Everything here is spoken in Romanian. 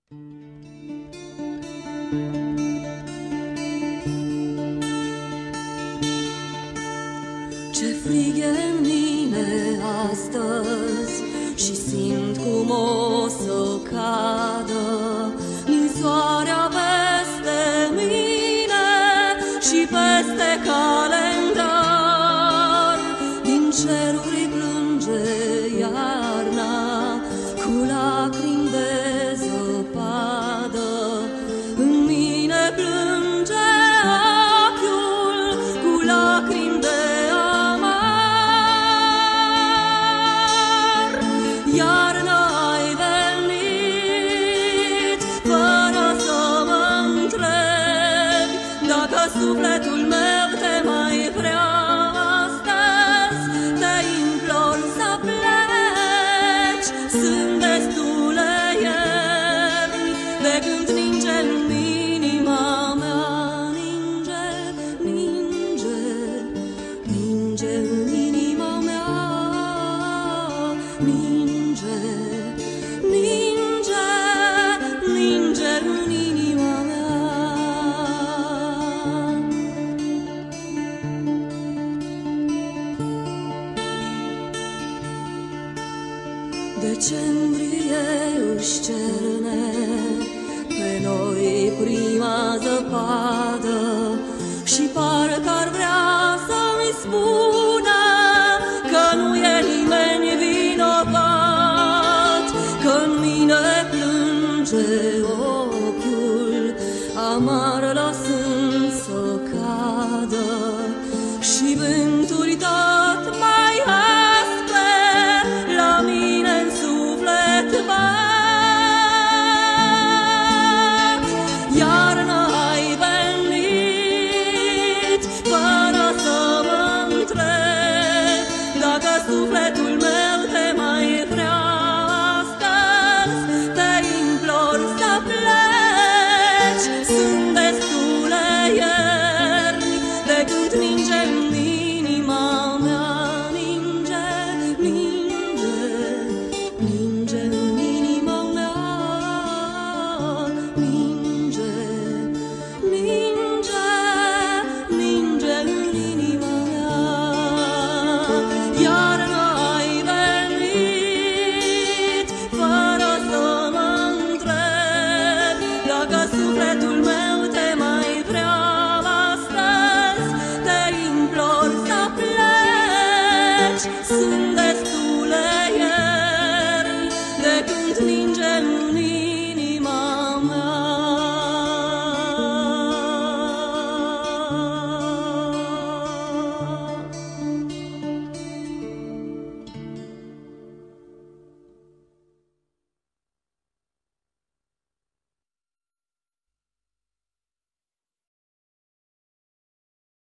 Ce frig e în mine astăzi și simt cum o să cadă ninsoarea peste mine și peste calendar. Din ceruri plânge iarna cu lacrimi de zăpadă. În mine plânge ochiul cu lacrimi de amar. Iarna ai venit fără să mă întrebi dacă sufletul meu te mai vrea astăzi. Te implor să pleci, sunt destule ierni de când ninge în inima mea. Ninge, ninge, ninge în inima mea. Ninge, ninge, ninge în inima mea. Decembrie își cerne pe noi prima zăpadă și parcă ar vrea să-mi spună că nu e nimeni vinovat, că în mine plânge ochiul amar la